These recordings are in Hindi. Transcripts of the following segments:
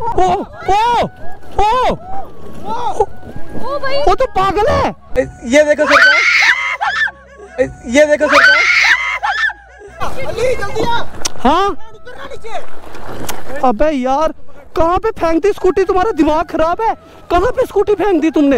ओ भाई, वो तो पागल है। ये देखो सरकार, ये देखो सरकार। जल्दी आ। हाँ अबे यार, कहाँ पे फेंक दी स्कूटी? तुम्हारा दिमाग खराब है? कहाँ पे स्कूटी फेंक दी तुमने?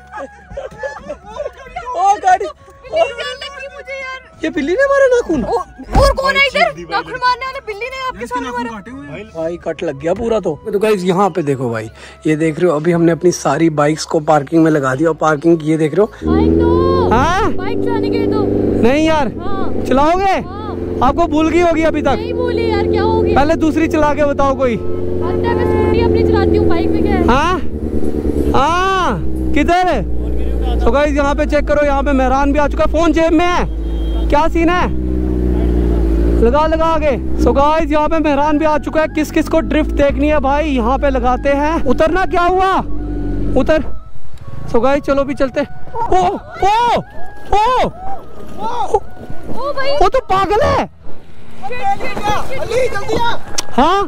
ओ गाड़ी, मुझे यार ये बिल्ली ने मारा नाखून। और कौन है इधर? नाखून मारने वाले बिल्ली ने आपके सामने मारा। भाई कट लग गया पूरा। तो गाइस यहाँ पे देखो भाई, ये देख रहे हो, अभी हमने अपनी सारी बाइक्स को पार्किंग में लगा दिया। और पार्किंग ये देख रहे हो। बाइक दो, हाँ बाइक चलाने के लिए दो। नहीं यार, हाँ। चलाओगे? हाँ। आपको भूल गई होगी अभी तक। नहीं भूली यार, क्या हो गया? पहले दूसरी चला के बताओ कोई। मैं स्कूटी अपनी चलाती हूँ, बाइक में क्या है? हाँ हाँ, किधर है? तो गाइस यहाँ पे चेक करो, यहाँ पे मेहरान भी आ चुका है। फोन जेब में है, क्या सीन है? लगा लगा आगे। सो गाइस यहाँ पे मेहरान भी आ चुका है। किस किस को ड्रिफ्ट देखनी है भाई, यहाँ पे लगाते हैं। उतरना, क्या हुआ? उतर। सो गाइस चलो भी चलते। ओ ओ ओ ओ भाई, वो तो पागल है। जल्दी आ। हाँ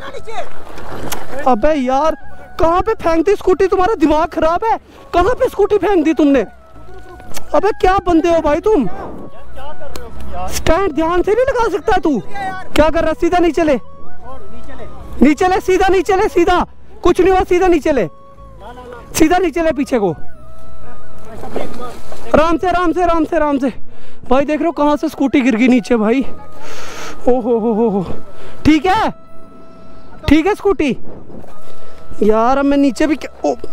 अबे यार, कहाँ पे फेंक दी स्कूटी? तुम्हारा दिमाग खराब है? कहाँ पे स्कूटी फेंक दी तुमने? अबे क्या बंदे हो भाई तुम? स्टैंड ध्यान से नहीं लगा सकता तू? क्या कर रहा? सीधा नीचे ले, नीचे ले, सीधा नीचे ले, सीधा। कुछ नहीं हुआ, सीधा नीचे ले, सीधा नीचे ले, पीछे को। आराम से आराम से आराम से आराम से। भाई देख रहे हो कहाँ से स्कूटी गिर गई नीचे भाई। ओ हो, ठीक है, ठीक है स्कूटी। यार अब मैं नीचे भी क्या? ओ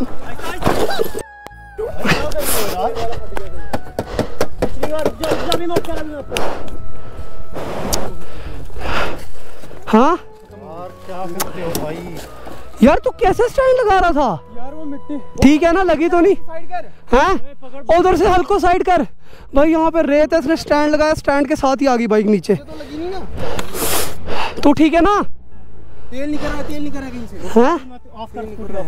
हाँ यार, तू कैसे स्टैंड लगा रहा था? यार वो मिट्टी ठीक है ना, लगी तो नहीं? साइड कर। हैं? उधर से हल्को साइड कर भाई। यहाँ पे रेत है, इसने स्टैंड लगाया, स्टैंड के साथ ही आ गई बाइक नीचे। तो लगी नहीं ना? तू ठीक है ना? तेल नहीं करा, तेल नहीं करा कहीं से। हैं? ऑफ कर रहा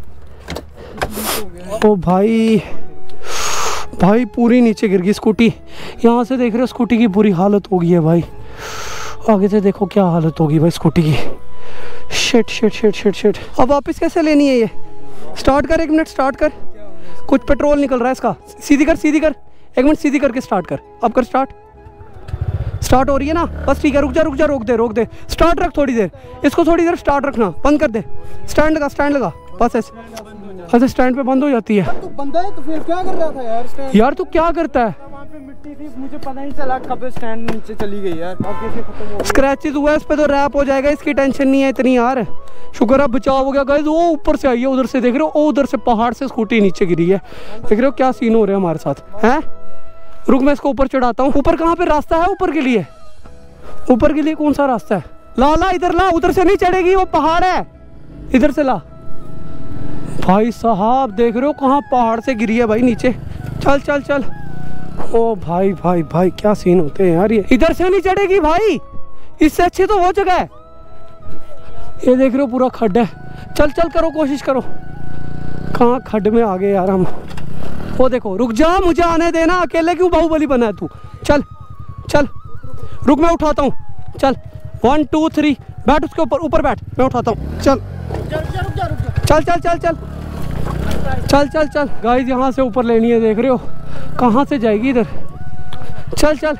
है। ओ भाई, भाई पूरी नीचे गिर गई स्कूटी। यहाँ से देख रहे हो स्कूटी की बुरी हालत हो गई है भाई। आगे से देखो क्या हालत होगी भाई स्कूटी की। Shit shit shit shit shit. अब वापस कैसे लेनी है ये? स्टार्ट कर, 1 मिनट स्टार्ट कर। कुछ पेट्रोल निकल रहा है इसका। सीधी कर, सीधी कर, 1 मिनट सीधी करके स्टार्ट कर। अब कर स्टार्ट। स्टार्ट हो रही है ना? बस ठीक है, रुक जा रुक जा, रोक दे रोक दे। स्टार्ट रख थोड़ी देर, इसको थोड़ी देर स्टार्ट रखना, बंद कर दे। स्टैंड लगा, स्टैंड लगा, बस ऐसे। अच्छा स्टैंड पे बंद हो जाती है। तू बंदा है तो फिर क्या कर रहा था यार? स्टैंड यार तू क्या करता है? वहाँ पे मिट्टी थी, मुझे पता नहीं चला कब स्टैंड नीचे चली गई यार। अब कैसे खत्म हो गई? स्क्रैचेस हुआ है इस पे तो रैप हो जाएगा, इसकी टेंशन नहीं है इतनी यार। शुक्र है बचाव हो गया गाइस। वो ऊपर से आई है, उधर से देख रहे हो, वो उधर से पहाड़ से स्कूटी नीचे गिरी है। देख रहे हो क्या सीन हो रहा है हमारे साथ हैं? रुक मैं इसको ऊपर चढ़ाता हूँ। ऊपर कहाँ पे रास्ता है ऊपर के लिए? ऊपर के लिए कौन सा रास्ता है? ला ला इधर ला, उधर से नहीं चढ़ेगी, वो पहाड़ है, इधर से ला। भाई साहब देख रहे हो कहाँ पहाड़ से गिरी है भाई नीचे। चल चल चल। ओ भाई भाई भाई क्या सीन होते हैं यार ये। इधर से नहीं चढ़ेगी भाई, इससे अच्छी तो वो जगह है। ये देख रहे हो पूरा खड्ड है। चल चल करो, कोशिश करो। कहाँ खड्ड में आ गए यार हम। वो देखो, रुक जा, मुझे आने देना। अकेले क्यों बाहुबली बना है तू? चल चल, रुक मैं उठाता हूँ। चल 1 2 3, बैठ उसके ऊपर, ऊपर बैठ, मैं उठाता हूँ। चल चल चल चल चल चल चल चल। गाइस यहाँ से ऊपर लेनी है, देख रहे हो कहाँ से जाएगी इधर। चल चल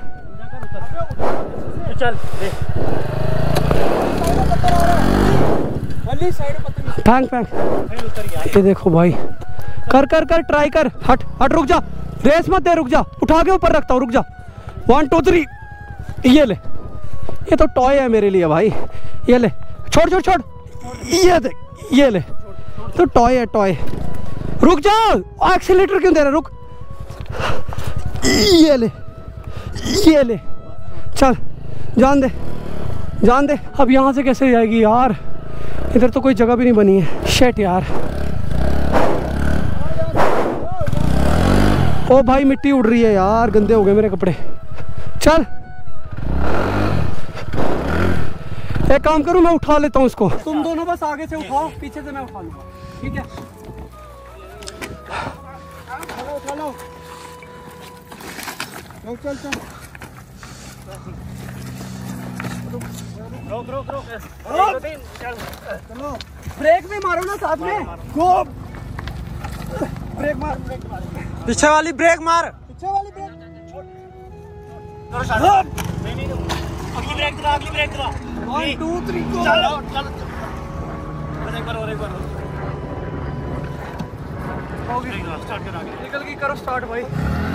चल फेंक फेंक। ये देखो भाई, कर कर कर, ट्राई कर। हट हट, रुक जा, रेस मत दे, रुक जा, उठा के ऊपर रखता हूँ, रुक जा। 1 2 3, ये ले। ये तो टॉय है मेरे लिए भाई, ये ले। छोड़ छोड़ छोड़, ये देख, ये ले। तो टॉय है, टॉय। रुक जा, एक्सीलेटर क्यों दे रहा? रुक, ये ले, ये ले। चल जान दे, जान दे। अब यहाँ से कैसे जाएगी यार? इधर तो कोई जगह भी नहीं बनी है। शेट यार। ओ भाई मिट्टी उड़ रही है यार, गंदे हो गए मेरे कपड़े। चल एक काम करूं, मैं उठा लेता हूं इसको। तुम दोनों बस आगे से उठाओ, पीछे से मैं उठा लूंगा, ठीक है? उठा लो। चल चल रोक रोक रोक। चलो ब्रेक भी मारो ना साथ में। गो ब्रेक मार, पीछे वाली ब्रेक मार, पीछे वाली ब्रेक। नहीं अगली ब्रेक दबा, अगली ब्रेक दबा। 1 2 3 गो। चलो चलो बस एक बार और स्टार्ट कर आगे। निकल के करो स्टार्ट भाई।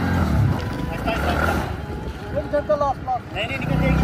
नहीं निकल जाएगी।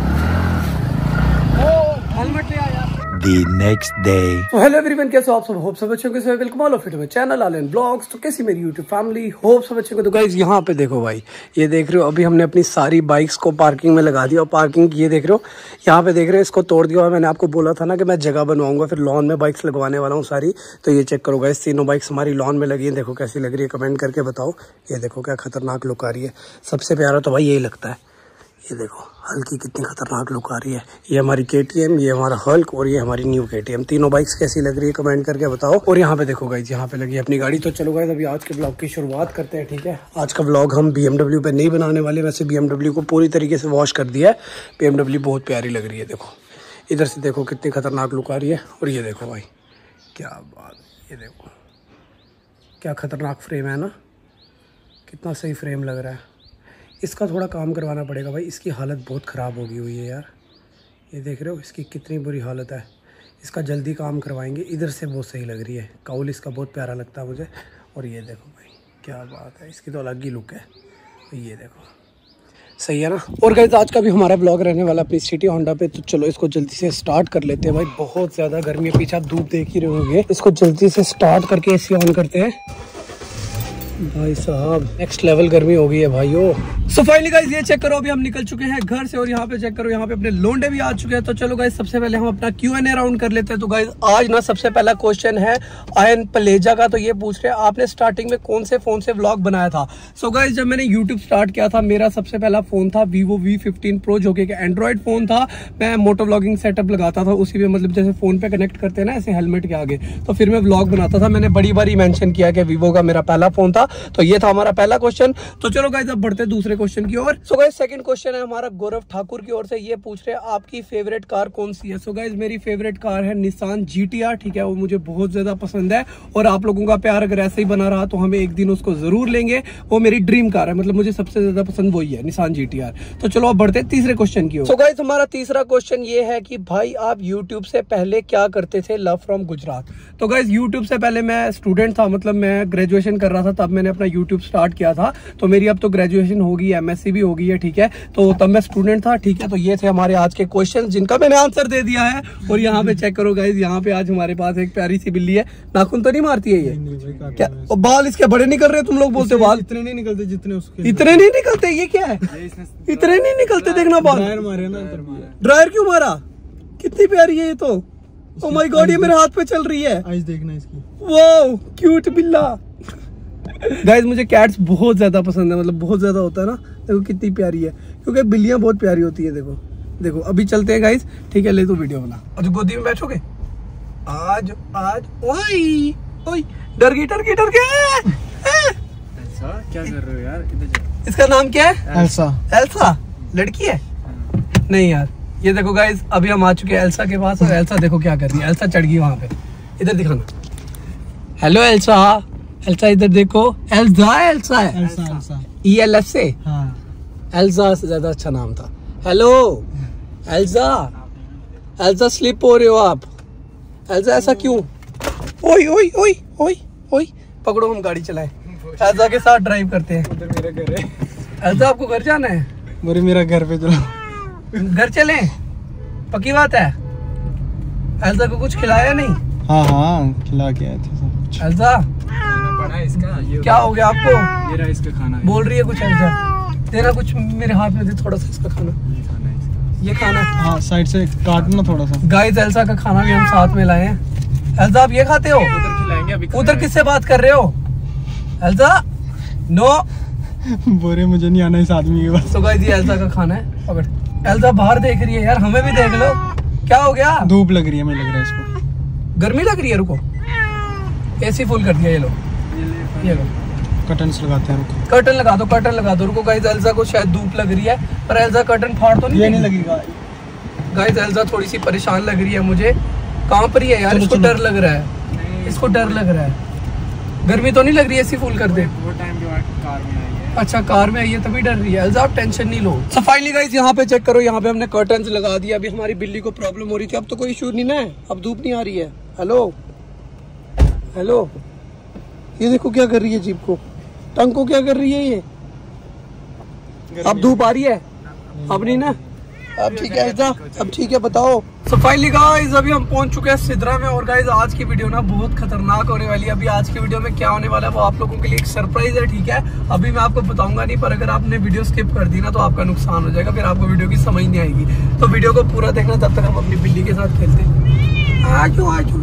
हेलमेट ले आ यार। The next day. तो हेलो एवरीवन, कैसे हो आप सब? होप सब अच्छे होंगे। So welcome all of it my channel Alan blogs. तो कैसी मेरी यूट्यूब फैमिली, होप सब अच्छे होंगे। तो गाइस यहाँ पे देखो भाई, ये देख रहे हो अभी हमने अपनी सारी बाइक्स को पार्किंग में लगा दिया। और पार्किंग ये देख रहे हो, यहाँ पे देख रहे हो इसको तोड़ दिया। और मैंने आपको बोला था ना कि मैं जगह बनवाऊंगा, फिर लॉन में बाइक्स लगवाने वाला हूँ सारी। तो ये चेक करो गाइस, तीनों बाइक्स हमारी लॉन में लगी है। देखो कैसी लग रही है, कमेंट करके बताओ। ये देखो क्या खतरनाक लुक आ रही है। सबसे प्यारा तो भाई यही लगता है। ये देखो हल्की कितनी खतरनाक लुक आ रही है। ये हमारी KTM, ये हमारा हल्क और ये हमारी न्यू KTM। तीनों बाइक्स कैसी लग रही है कमेंट करके बताओ। और यहाँ पे देखो गाइस, यहाँ पे लगी अपनी गाड़ी। तो चलो गाइस अभी आज के ब्लॉग की शुरुआत करते हैं, ठीक है। आज का ब्लॉग हम BMW पे नहीं बनाने वाले। वैसे BMW को पूरी तरीके से वॉश कर दिया है। BMW बहुत प्यारी लग रही है। देखो इधर से देखो कितनी खतरनाक लुक आ रही है। और ये देखो भाई क्या बात, ये देखो क्या खतरनाक फ्रेम है ना, कितना सही फ्रेम लग रहा है। इसका थोड़ा काम करवाना पड़ेगा भाई, इसकी हालत बहुत ख़राब हो गई हुई है यार। ये देख रहे हो इसकी कितनी बुरी हालत है। इसका जल्दी काम करवाएंगे। इधर से बहुत सही लग रही है, काउल इसका बहुत प्यारा लगता है मुझे। और ये देखो भाई क्या बात है, इसकी तो अलग ही लुक है। ये देखो सही है ना। और गाइस आज का भी हमारा ब्लॉग रहने वाला अपनी सिटी होंडा पे। तो चलो इसको जल्दी से स्टार्ट कर लेते हैं भाई। बहुत ज़्यादा गर्मी है, पीछे आप धूप देख ही रहे होंगे। इसको जल्दी से स्टार्ट करके AC ऑन करते हैं। भाई साहब नेक्स्ट लेवल गर्मी हो गई है भाइयों। सो फाइनली गाइस ये चेक करो, अभी हम निकल चुके हैं घर से। और यहाँ पे चेक करो, यहाँ पे अपने लोंडे भी आ चुके हैं। तो चलो गाइस सबसे पहले हम अपना Q&A राउंड कर लेते हैं। तो गाइस आज ना सबसे पहला क्वेश्चन है आयन पलेजा का। तो ये पूछ रहे हैं आपने स्टार्टिंग में कौन से फोन से व्लॉग बनाया था। सो गाइस जब मैंने यूट्यूब स्टार्ट किया था, मेरा सबसे पहला फोन था Vivo V15 Pro, जो कि एंड्रॉइड फोन था। मैं मोटो व्लॉगिंग सेटअप लगाता था उसी पे, मतलब जैसे फोन पे कनेक्ट करते हैं ना ऐसे हेलमेट के आगे, तो फिर मैं व्लॉग बनाता था। मैंने बड़ी बारी मेंशन किया कि Vivo का मेरा पहला फोन था। तो ये था हमारा पहला क्वेश्चन। तो चलो गाइस अब बढ़ते हैं दूसरे क्वेश्चन की ओर। सो गाइस सेकंड क्वेश्चन है हमारा गौरव ठाकुर की ओर से। ये पूछ रहे हैं आपकी फेवरेट कार कौन सी है। सो गाइस मेरी फेवरेट कार है निसान GTR, ठीक है। वो मुझे बहुत ज्यादा पसंद है। और आप लोगों का प्यार अगर ऐसे ही बना रहा तो हमें एक दिन उसको जरूर लेंगे। वो मेरी ड्रीम कार है, मतलब मुझे सबसे ज्यादा पसंद वही है, निसान GTR। तो चलो अब बढ़ते हैं तीसरे क्वेश्चन की ओर। सो गाइस हमारा तीसरा क्वेश्चन ये है कि भाई आप यूट्यूब से पहले क्या करते थे। Love from Gujarat. तो गाइस यूट्यूब से पहले मैं स्टूडेंट था, मतलब मैं ग्रेजुएशन कर रहा था, तब मैंने अपना यूट्यूब स्टार्ट किया था। तो मेरी अब तो ग्रेजुएशन हो गई, MSc भी हो गई है, ठीक है। तो तब मैं स्टूडेंट था, ठीक है। तो ये थे हमारे आज के क्वेश्चन जिनका मैंने आंसर दे दिया है। और यहाँ पे चेक करो गाइस, यहाँ पे आज हमारे पास एक प्यारी सी बिल्ली है। नाखून तो नहीं मारती है ये क्या? और बाल इसके बड़े नहीं कर रहे, तुम लोग बोलते बाल इतने नहीं निकलते जितने उसके। इतने नहीं निकलते, ये क्या है? इतने नहीं निकलते, देखना बाल। ड्रायर क्यों मारा? कितनी प्यारी है ये तो। ओ माय गॉड, ये मेरे हाथ पे चल रही है। आइस देखना इसकी। वाओ क्यूट बिल्ला। गाइस मुझे कैट्स बहुत ज्यादा पसंद है, मतलब बहुत ज्यादा होता है ना। देखो कितनी प्यारी है, क्योंकि बिल्लियां बहुत प्यारी होती है। देखो देखो अभी चलते हैं गाइस, ठीक है। ले तो वीडियो बना। आज गोदी में बैठोगे? आज आज ओई ओई डर गई क्या कर रहे हो यार? इधर इसका नाम क्या है? एल्सा। एल्सा लड़की है? नहीं यार। ये देखो गाइस अभी हम आ चुके हैं एल्सा के पास। और एल्सा देखो क्या कर रही है। एल्सा चढ़ गई वहां पे। इधर दिखाना। हेलो एल्सा, एल्सा इधर देखो। एल्सा है ELS से। एल्सा से ज्यादा अच्छा नाम था। हेलो एल्सा, एल्सा स्लिप हो रहे हो आप। एल्सा ऐसा क्यों? ओई ओई ओई ओई ओई पकड़ो, हम गाड़ी चलाएं। एल्सा के साथ ड्राइव करते हैं। उधर मेरा घर है। एल्सा आपको घर जाना है? बोले मेरा घर पे चलो। घर चले? पक्की बात है? एल्सा को कुछ खिलाया नहीं? हाँ खिला के आए थे सब कुछ। एल्सा बड़ा इसका ये क्या हो गया आपको? ये रहा इसका खाना। बोल रही है कुछ। एल्सा तेरा कुछ मेरे हाथ में दे थोड़ा सा इसका खाना। ये खाना है? हाँ साइड से काटना थोड़ा सा। गाइस एल्सा का खाना भी हम साथ में लाए हैं। एल्सा आप ये खाते हो? उधर खिलाएंगे अभी। उधर किससे बात कर रहे हो? Elsa no. बोरे मुझे नहीं आना इस आदमी के पास। तो गाइस ये एल्सा का खाना है, पकड़। एल्सा बाहर देख रही है यार, हमें भी देख लो। क्या हो गया? धूप लग रही है, मुझे लग रहा है इसको। गर्मी लग रही है, रुको। AC फुल कर दिया। ये लो ये लो कर्टन्स लगाते हैं, रुको। कर्टन लगा दो, कर्टन लगा दो। रुको गाइस एल्सा को शायद धूप लग रही है, पर एल्सा कर्टन फाड़ तो नहीं? ये नहीं लगेगा गाइस एल्सा थोड़ी सी परेशान लग रही है मुझे। कहाँ पर ही है यार? इसको डर लग रहा है, इसको डर लग रहा है। गर्मी तो नहीं लग रही है? ऐसी फुल कर दे। वो टाइम के बाद कार में आई है। अच्छा कार में आई है तभी डर रही है। आप टेंशन नहीं लो। सो फाइनली गाइस यहाँ पे चेक करो, यहाँ पे हमने कर्टन्स लगा दिया। अभी हमारी बिल्ली को प्रॉब्लम हो रही थी, अब तो कोई इशू नहीं ना है, अब धूप नहीं आ रही है। हेलो हेलो, ये देखो क्या कर रही है जीप को, टंग को क्या कर रही है ये। अब धूप आ रही है? अब नहीं ना, अब ठीक है ऐसा, अब ठीक है बताओ। सो फाइनली गाइस अभी हम पहुंच चुके हैं सिद्रा में। और गाइस आज की वीडियो ना बहुत खतरनाक होने वाली है। अभी आज की वीडियो में क्या होने वाला है वो आप लोगों के लिए एक सरप्राइज है, ठीक है? अभी मैं आपको बताऊंगा नहीं, पर अगर आपने वीडियो स्किप कर दी ना तो आपका नुकसान हो जाएगा, फिर आपको वीडियो की समझ नहीं आएगी। तो वीडियो को पूरा देखना, तब तक हम अपनी बिल्ली के साथ खेलते हैं। आजो आजो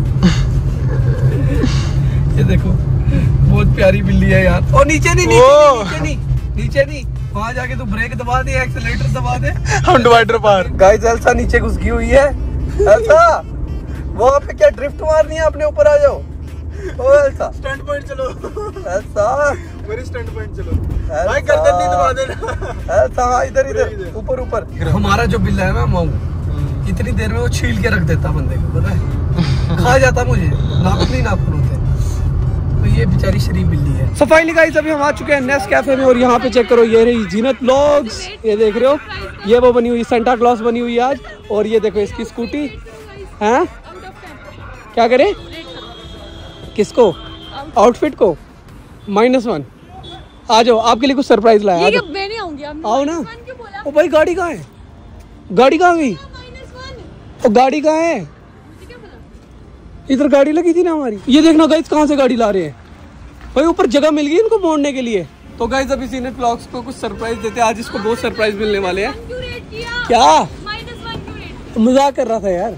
ये देखो बहुत प्यारी बिल्ली है यार। और नीचे नहीं, नीचे नहीं, नीचे नहीं, वहाँ जाके तू ब्रेक दबा दे, एक्सीलरेटर दबा दे, हम डिवाइडर पार। गाइस एल्सा नीचे घुस गई हुई है। एल्सा वहाँ पे क्या ड्रिफ्ट मारनी है? अपने ऊपर आ जाओ। ओ एल्सा स्टंट पॉइंट चलो। एल्सा मेरी स्टंट पॉइंट चलो भाई, गर्दन नहीं दबा देना। एल्सा हाँ इधर इधर ऊपर ऊपर। हमारा जो बिल्ला है ना माऊ, इतनी देर में वो छील के रख देता बंदे को, पता है? खा जाता मुझे, नाखून ही नाखून होते। तो ये बेचारी शरीफ बिल्ली है। सो फाइनली गाइस अभी हम आ चुके हैं नेस्ट कैफे में। और यहाँ पे चेक करो, ये रही जीनत व्लॉग्स, ये देख रहे हो, ये वो बनी हुई सेंटा क्लॉज बनी हुई आज। और ये देखो इसकी स्कूटी है। क्या करे? किसको? आउटफिट को? -1। आ जाओ, आपके लिए कुछ सरप्राइज लाया। ये मैं नहीं आऊंगी, आओ ना। ओ भाई गाड़ी कहाँ है? गाड़ी कहाँ गई? ओ गाड़ी कहाँ है? इधर गाड़ी लगी थी ना हमारी। ये देखना गाइस कहाँ से गाड़ी ला रहे हैं भाई, ऊपर जगह मिल गई इनको मोड़ने के लिए। तो गाइस अभी जीनत व्लॉग्स को कुछ सरप्राइज देते हैं। आज इसको बहुत सरप्राइज मिलने वाले हैं। क्या मजाक कर रहा था यार।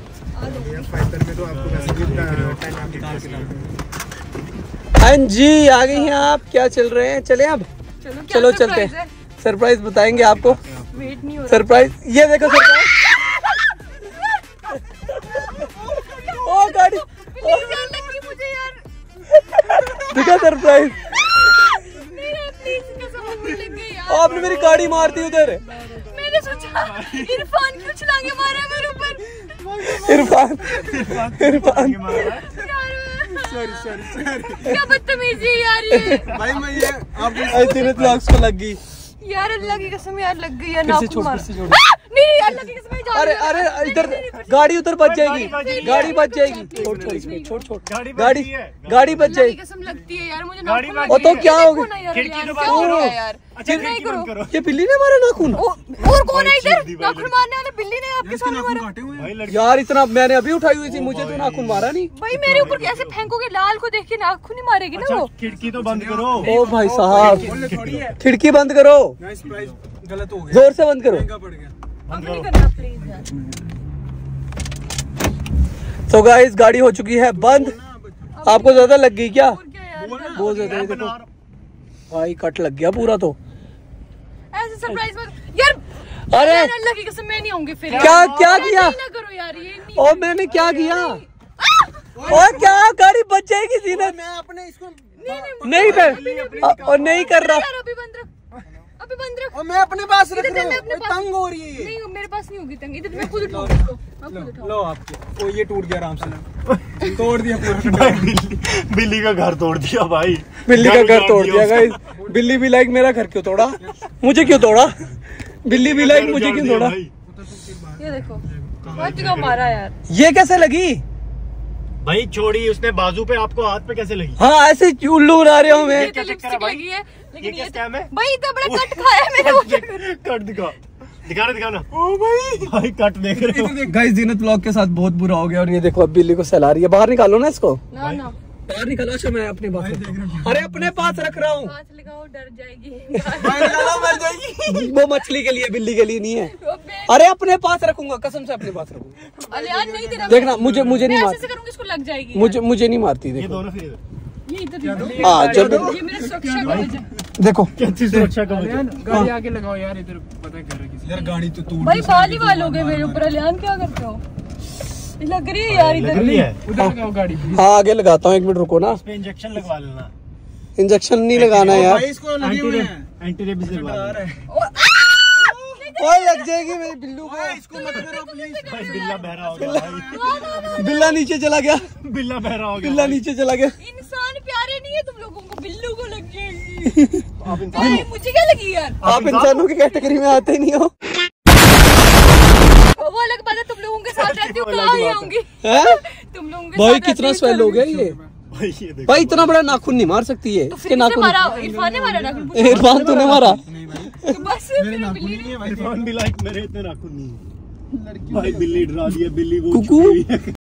हाँ जी आ गई हैं आप, क्या चल रहे हैं? चले अब चलो चलते हैं, सरप्राइज बताएंगे आपको। वेट नहीं हो रहा। सरप्राइज ये देखो, सरप्राइज। ओ गाड़ी मुझे यार दिखा सरप्राइज। लग गई यार। आपने मेरी गाड़ी मार दी उधर। मैंने सोचा इरफान क्यों छलांगे मारा मेरे ऊपर। इरफान क्या बदतमीजी यार ये। भाई मैं ये जीनत व्लॉग्स को लग गई यार, अल्लाह की कसम यार लग गई यार। फिर से छोड़, फिर से छोड़। नहीं अल्लाह की कसम जा अरे रही है। अरे इधर गाड़ी उधर बच जाएगी, गाड़ी बच जाएगी। छोड़ छोड़ इसमें, छोड़ छोड़ गाड़ी गाड़ी बच अल्लाह की जाएगी। कसम लगती है यार मुझे। गाड़ी नाखून और तो क्या हो गया? गया? खिड़की तो क्या हो बंद रहा है करो। यार? अच्छा नहीं खिड़की बंद करो। करो। ये बिल्ली ने मारा नाखून? और कौन है इधर? नाखून मारने वाले बिल्ली ने आपके सामने मारा। भाई लड़की यार इतना मैंने अभी उठाई हुई थी, मुझे तो नाखून मारा नहीं। भाई मेरे ऊपर कैसे फेंकोगे? लाल को देख के नाखून ही मारेगी ना वो। खिड़की तो बंद करो। ओ भाई साहब खिड़की बंद करो, गलत हो गया, जोर से बंद करो। पड़ गया। अब नहीं करना प्लीज यार। तो गाइस गाड़ी हो चुकी है बंद। आपको ज्यादा लग गई क्या? और क्या यार? बहुत ज्यादा। ये देखो भाई कट लग गया पूरा। तो ऐसे सरप्राइज मत यार। अरे यार अल्लाह की कसम मैं नहीं आऊंगी फिर। क्या क्या किया? ना करो यार ये नहीं। और मैंने क्या किया? और क्या गाड़ी बच जाएगी जीनत? मैं अपने इसको नहीं कर और नहीं कर रहा। यार अभी बंद रख, अभी बंद रख। और मैं अपने पास रख इधर रहा चल, हूँ। अपने पास। तंग हो रही है ये। नहीं मेरे पास नहीं होगी तंग। इधर मैं खुद उठाऊंगी इसको, मैं खुद उठाऊंगी। लो आपके। ओ ये टूट गया आराम से, तोड़ दिया पूरा। बिल्ली का घर तोड़ दिया भाई। बिल्ली का घर तोड़ दिया गाइस। बिल्ली भी लाइक मेरा घर क्यों तोड़ा? मुझे क्यों तोड़ा? बिल्ली भी लाइक मुझे क्यों तोड़ा? ये देखो बहुत जगह मारा यार। ये कैसे लगी? भाई छोड़ी, उसने बाजू पे आपको हाथ पे कैसे लगी? हाँ ऐसे उल्लू उड़ा रहे हो मैं। ये तो लिपस्टिक लगी है, लेकिन ये क्या स्कैम है? भाई इतना बड़ा कट खाया है मेरे मुंह। कट दिखाना। ओ भाई कट देख रहे हो? गाइस जीनत व्लॉग के साथ बहुत बुरा हो गया। और ये देखो अब बिल्ली को सहला रही है। बाहर निकालो ना इसको, ना ना बाहर निकालो। अच्छा मैं अपने पास अरे अपने पास रख रहा हूँ। हाथ लगाओ डर जाएगी। मर जाएगी। वो मछली के लिए, बिल्ली के लिए नहीं है। अरे अपने पास रखूंगा, कसम से अपने पास रखूंगा। अरे यार नहीं तेरा। देखना मुझे नहीं मैं मारती, ऐसे करूंगी इसको लग जाएगी। मुझे नहीं मारती। ये देखो दोनों फिर ये इधर हाँ जब ये मेरा सुरक्षा कवच है। देखो कैसी सुरक्षा का वजह? गाड़ी आगे लगाओ यार, इधर पता कर रहा किसी। यार गाड़ी तो टूट भाई बाल ही बाल हो गए मेरे ऊपर। अलियान क्या करते हो? ये लग रही है यार इधर। है उधर लगाओ गाड़ी। हाँ आगे लगाता हूँ, 1 मिनट रुको ना। इस पे इंजेक्शन लगवा लेना। इंजेक्शन नहीं लगाना यार। भाई इसको लगे हुए हैं। एंटी रेबीज लगवा लेना। ओए लग जाएगी मेरी बिल्लू को। इसको मत करो प्लीज। भाई बिल्ला बहरा हो गया भाई। बिल्ला नीचे चला गया, बिल्ला बहरा हो गया। बिल्ला नीचे चला गया। इंसान प्यारे नहीं है तुम लोगों को, बिल्लू को लग जाएगी। मुझे क्या लगी यार, आप इंसानों की कैटेगरी में आते नहीं हो। वो अलग बात है, तुम लोगों के साथ रहती हूँ कहाँ ही आऊंगी। तुम लोगों के भाई साथ कितना रहती स्वेल हूँ, हो गया ये। भाई ये देखो। भाई इतना बड़ा नाखून नहीं मार सकती है, तो इसके फिर नाखून। मारा इरफान ने मारा नाखून। इरफान तूने मारा। तो बस मेरे नाखून नहीं है भाई। इरफान भी लाइक मेरे इतने नाखून नहीं है। भाई बिल्ली डरा दिया, बिल्ली वो कुकू। छुपी हुई है।